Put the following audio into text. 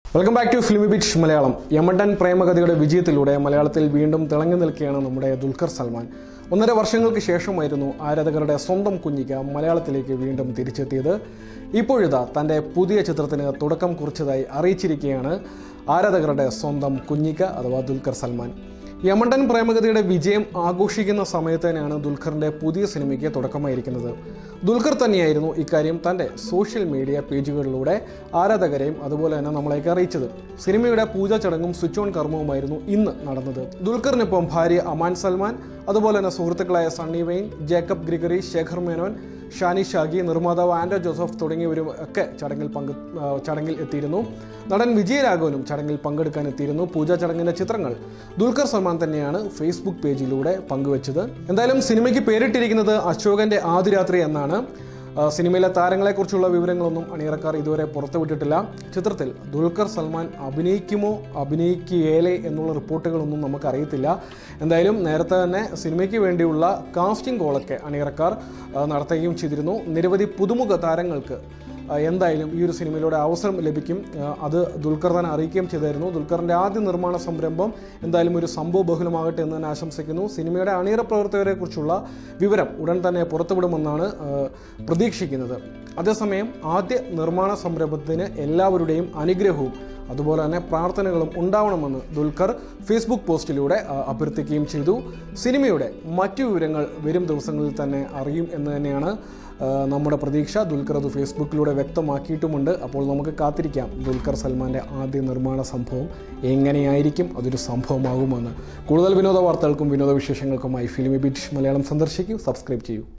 Welcome back to Filmibeat Malayalam. യമണ്ടൻ പ്രേമകഥയുടെ വിജയത്തിലൂടെ മലയാളത്തിൽ വീണ്ടും തിളങ്ങി നിൽക്കുകയാണ് നമ്മുടെ ദുൽഖർ സൽമാൻ. 1.5 വർഷങ്ങൾക്ക് ശേഷമായിരുന്നു ആരാധകരുടെ സ്വന്തം കുഞ്ഞിക്ക മലയാളത്തിലേക്ക് വീണ്ടും തിരിച്ചെത്തിയത്. ഇപ്പോഴിതാ തൻ്റെ പുതിയ ചിത്രത്തിന് തുടക്കം കുറിച്ചതായി അറിയിച്ചിരിക്കുകയാണ് ആരാധകരുടെ സ്വന്തം കുഞ്ഞിക്ക അഥവാ ദുൽഖർ സൽമാൻ. യമണ്ടൻ പ്രേമകഥയുടെ വിജയം ആഘോഷിക്കുന്ന സമയത്ത് തന്നെയാണ് ദുൽഖറിൻ്റെ പുതിയ സിനിമയ്ക്ക് തുടക്കമായിരിക്കുന്നത്. ദുൽഖർ തന്നെയായിരുന്നു ഇക്കാര്യം തൻ്റെ സോഷ്യൽ മീഡിയ പേജുകളിലൂടെ ആരാധകരെയും അതുപോലെ തന്നെ നമ്മളെയൊക്കെ അറിയിച്ചത്. സിനിമയുടെ പൂജാ ചടങ്ങും സ്വിച്ച് ഓൺ കർമ്മവുമായിരുന്നു ഇന്ന് നടന്നത്. ദുൽഖറിനൊപ്പം ഭാര്യ അമാൻ സൽമാൻ, അതുപോലെ തന്നെ സുഹൃത്തുക്കളായ സണ്ണി വെയിൻ, ജേക്കബ് ഗ്രിഗറി, ശേഖർ മേനോൻ, ഷാനി ഷാഗി, നിർമ്മാതാവ് ആൻഡോ ജോസഫ് തുടങ്ങിയവരും ഒക്കെ ചടങ്ങിൽ എത്തിയിരുന്നു. നടൻ വിജയരാഘവനും ചടങ്ങിൽ പങ്കെടുക്കാൻ എത്തിയിരുന്നു. പൂജാ ചടങ്ങിൻ്റെ ചിത്രങ്ങൾ ദുൽഖർ സൽമാൻ തന്നെയാണ് ഫേസ്ബുക്ക് പേജിലൂടെ പങ്കുവച്ചത്. എന്തായാലും സിനിമയ്ക്ക് പേരിട്ടിരിക്കുന്നത് അശോകൻ്റെ ആദ്യരാത്രി എന്നാണ്. സിനിമയിലെ താരങ്ങളെക്കുറിച്ചുള്ള വിവരങ്ങളൊന്നും അണിയറക്കാർ ഇതുവരെ പുറത്തുവിട്ടിട്ടില്ല. ചിത്രത്തിൽ ദുൽഖർ സൽമാൻ അഭിനയിക്കുമോ അഭിനയിക്കുകയില്ലേ എന്നുള്ള റിപ്പോർട്ടുകളൊന്നും നമുക്കറിയത്തില്ല. എന്തായാലും നേരത്തെ തന്നെ സിനിമയ്ക്ക് വേണ്ടിയുള്ള കാസ്റ്റിംഗ് കോളൊക്കെ അണിയറക്കാർ നടത്തുകയും ചെയ്തിരുന്നു. നിരവധി പുതുമുഖ താരങ്ങൾക്ക് എന്തായാലും ഈ ഒരു സിനിമയിലൂടെ അവസരം ലഭിക്കും. അത് ദുൽഖർ തന്നെ അറിയിക്കുകയും ചെയ്തായിരുന്നു. ദുൽഖറിൻ്റെ ആദ്യ നിർമ്മാണ സംരംഭം എന്തായാലും ഒരു സംഭവ ബഹുലമാകട്ടെ എന്ന് തന്നെ ആശംസിക്കുന്നു. സിനിമയുടെ അണിയറ പ്രവർത്തകരെക്കുറിച്ചുള്ള വിവരം ഉടൻ തന്നെ പുറത്തുവിടുമെന്നാണ് പ്രതീക്ഷിക്കുന്നത്. അതേസമയം ആദ്യ നിർമ്മാണ സംരംഭത്തിന് എല്ലാവരുടെയും അനുഗ്രഹവും അതുപോലെ തന്നെ പ്രാർത്ഥനകളും ഉണ്ടാവണമെന്ന് ദുൽഖർ ഫേസ്ബുക്ക് പോസ്റ്റിലൂടെ അഭ്യർത്ഥിക്കുകയും ചെയ്തു. സിനിമയുടെ മറ്റു വിവരങ്ങൾ വരും ദിവസങ്ങളിൽ തന്നെ അറിയും എന്ന് തന്നെയാണ് നമ്മുടെ പ്രതീക്ഷ. ദുൽഖർ അത് ഫേസ്ബുക്കിലൂടെ വ്യക്തമാക്കിയിട്ടുമുണ്ട്. അപ്പോൾ നമുക്ക് കാത്തിരിക്കാം ദുൽഖർ സൽമാൻ്റെ ആദ്യ നിർമ്മാണ സംഭവം എങ്ങനെയായിരിക്കും, അതൊരു സംഭവമാകുമെന്ന്. കൂടുതൽ വിനോദ വാർത്തകൾക്കും വിനോദ വിശേഷങ്ങൾക്കുമായി ഫിലിമിബീറ്റ് മലയാളം സന്ദർശിക്കൂ, സബ്സ്ക്രൈബ് ചെയ്യൂ.